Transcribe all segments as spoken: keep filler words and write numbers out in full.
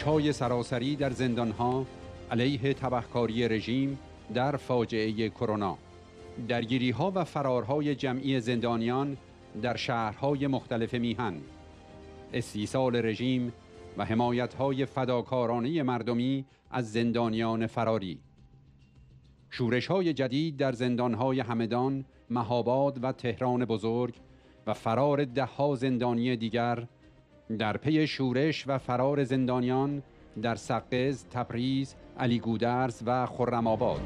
های سراسری در زندانها علیه تبهکاری رژیم در فاجعه کرونا، درگیری‌ها و فرارهای جمعی زندانیان در شهرهای مختلف میهن، استیصال رژیم و حمایت‌های فداکارانه مردمی از زندانیان فراری، شورش‌های جدید در زندانهای همدان، مهاباد و تهران بزرگ و فرار ده‌ها زندانی دیگر در پی شورش و فرار زندانیان در سقز، تبریز، علیگودرز و خرم‌آباد.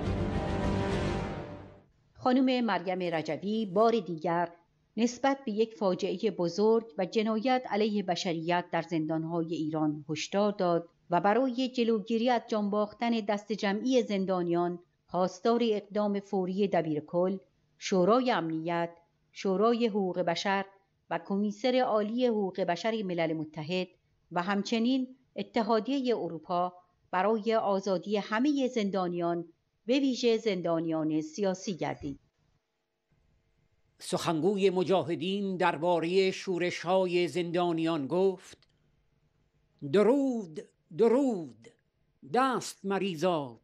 خانم مریم رجوی بار دیگر نسبت به یک فاجعه بزرگ و جنایت علیه بشریت در زندانهای ایران هشدار داد و برای جلوگیری از جان باختن دست جمعی زندانیان خواستار اقدام فوری دبیرکل، شورای امنیت، شورای حقوق بشر و کمیسر عالی حقوق بشر ملل متحد و همچنین اتحادیه اروپا برای آزادی همه زندانیان به ویژه زندانیان سیاسی گردید. سخنگوی مجاهدین درباره شورش‌های زندانیان گفت: درود درود دست مریزاد،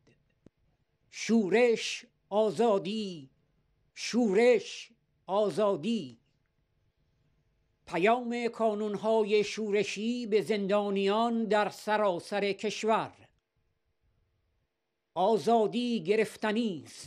شورش آزادی، شورش آزادی. پیام کانون‌های شورشی به زندانیان در سراسر کشور: آزادی گرفتنی است،